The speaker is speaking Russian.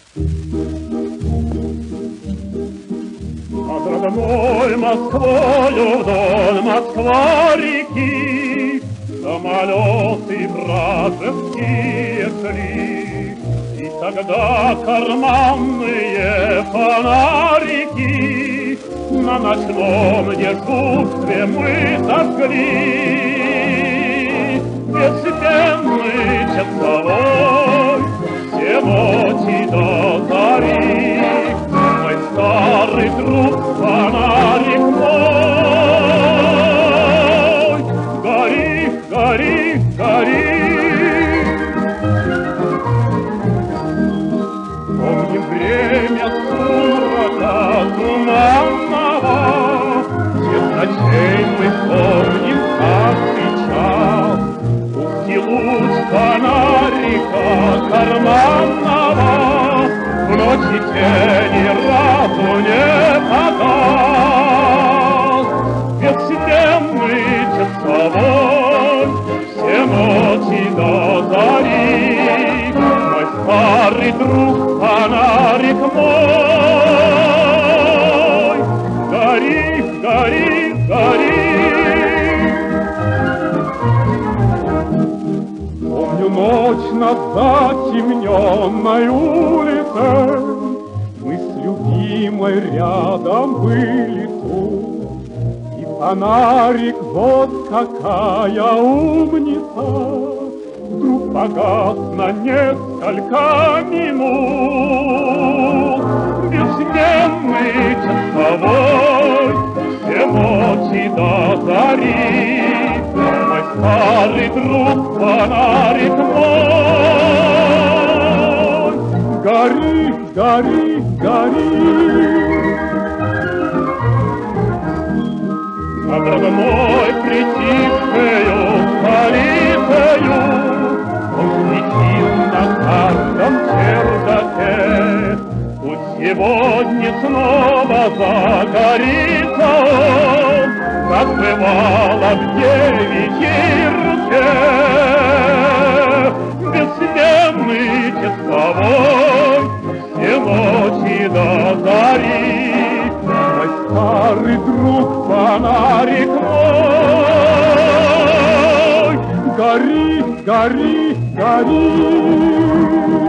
Над родной Москвою вдоль Москва-реки самолеты вражеские шли. И тогда карманные фонарики на ночном дежурстве мы зажгли. Безденный часовой все ночи до зари, мой старый друг, фонарик мой, гори, гори, гори. Помним время сумрака туманного, всех ночей мы помним каждый час. Узкий луч фонарика карманного в ночи тени разу не погас. Безденный часовой все ночи до зари, мой старый друг, фонарик мой, гори, гори, гори. Помню ночь над затемненной улицей, мы с любимой рядом были тут, и фонарик, вот какая умница, вдруг погас на несколько минут. Безденный часовой все ночи до зари, мой старый друг, фонарик мой, гори, гори, гори. Над родной притихшею столицею он светил на каждом чердаке. Пусть сегодня снова загорится он, как бывало в девичьей руке. Безденный часовой все ночи до зари, мой старый друг, фонарик мой, гори, гори, гори.